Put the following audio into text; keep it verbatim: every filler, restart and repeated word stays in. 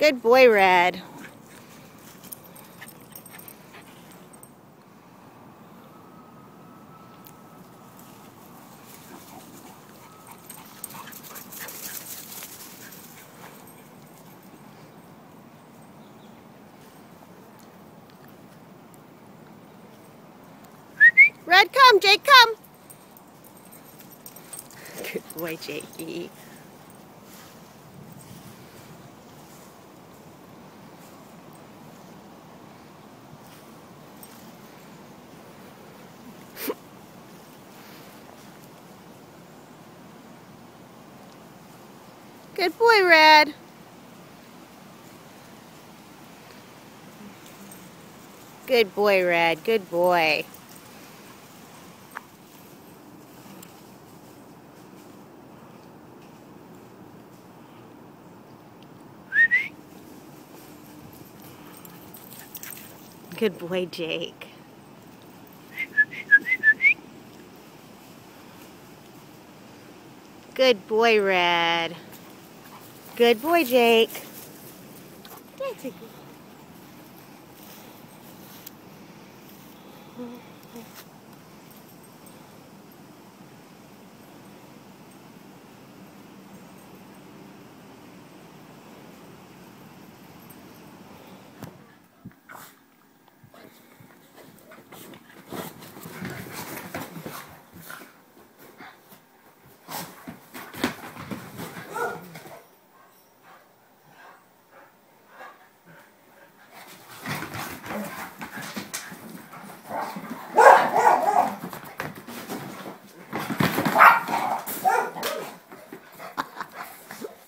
Good boy, Red. Red, come. Jake, come. Good boy, Jakey. Good boy, Red. Good boy, Red. Good boy. Good boy, Jake. Good boy, Red. Good boy, Jake. That's a good